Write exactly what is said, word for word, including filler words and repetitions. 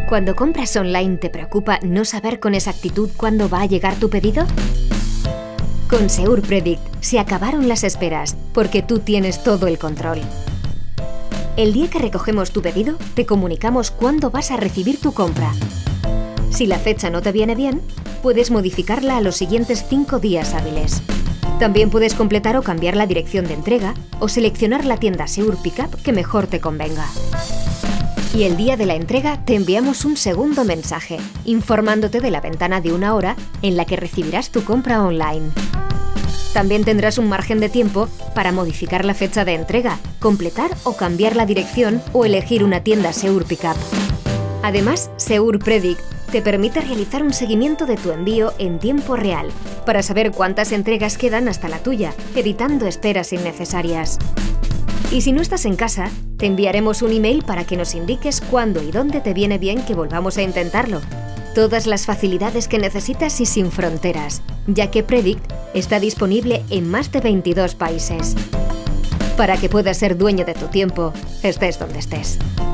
Cuando compras online, ¿te preocupa no saber con exactitud cuándo va a llegar tu pedido? Con Seur Predict se acabaron las esperas, porque tú tienes todo el control. El día que recogemos tu pedido, te comunicamos cuándo vas a recibir tu compra. Si la fecha no te viene bien, puedes modificarla a los siguientes cinco días hábiles. También puedes completar o cambiar la dirección de entrega o seleccionar la tienda Seur Pickup que mejor te convenga. Y el día de la entrega te enviamos un segundo mensaje, informándote de la ventana de una hora en la que recibirás tu compra online. También tendrás un margen de tiempo para modificar la fecha de entrega, completar o cambiar la dirección o elegir una tienda Seur Pickup. Además, Seur Predict te permite realizar un seguimiento de tu envío en tiempo real para saber cuántas entregas quedan hasta la tuya, evitando esperas innecesarias. Y si no estás en casa, te enviaremos un email para que nos indiques cuándo y dónde te viene bien que volvamos a intentarlo. Todas las facilidades que necesitas y sin fronteras, ya que Predict está disponible en más de veintidós países. Para que puedas ser dueño de tu tiempo, estés donde estés.